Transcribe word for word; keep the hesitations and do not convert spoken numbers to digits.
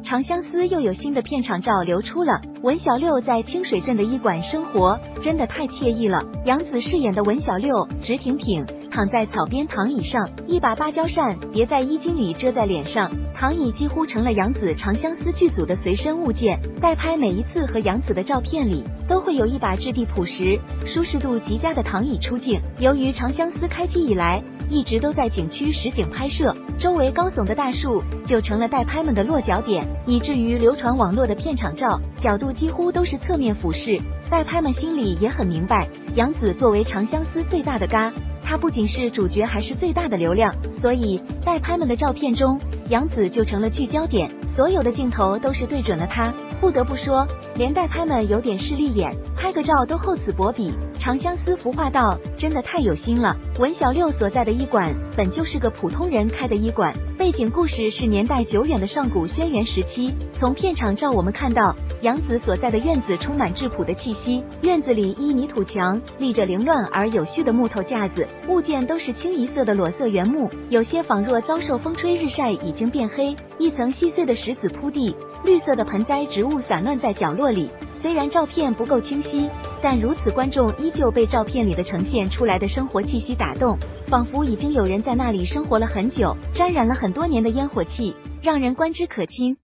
长相思又有新的片场照流出了。文小六在清水镇的医馆生活，真的太惬意了。杨紫饰演的文小六直挺挺躺在草边躺椅上，一把芭蕉扇别在衣襟里遮在脸上，躺椅几乎成了杨紫长相思剧组的随身物件。代拍每一次和杨紫的照片里，都会有一把质地朴实、舒适度极佳的躺椅出镜。由于长相思开机以来一直都在景区实景拍摄，周围高耸的大树就成了代拍们的落脚点，以至于流传网络的片场照角度几乎都是侧面俯视。代拍们心里也很明白，杨紫作为长相思最大的咖，她不仅是主角，还是最大的流量，所以代拍们的照片中，杨紫就成了聚焦点，所有的镜头都是对准了她。不得不说，连代拍们有点势利眼，拍个照都厚此薄彼。长相思服化道真的太有心了。文小六所在的医馆本就是个普通人开的医馆，背景故事是年代久远的上古轩辕时期。从片场照我们看到，杨紫所在的院子充满质朴的气息，院子里依泥土墙立着凌乱而有序的木头架子，物件都是清一色的裸色原木，有些仿若遭受风吹日晒已经变黑，一层细碎的石子铺地，绿色的盆栽植物散乱在角落里。虽然照片不够清晰，但如此观众依旧被照片里的呈现出来的生活气息打动，仿佛已经有人在那里生活了很久，沾染了很多年的烟火气，让人观之可亲。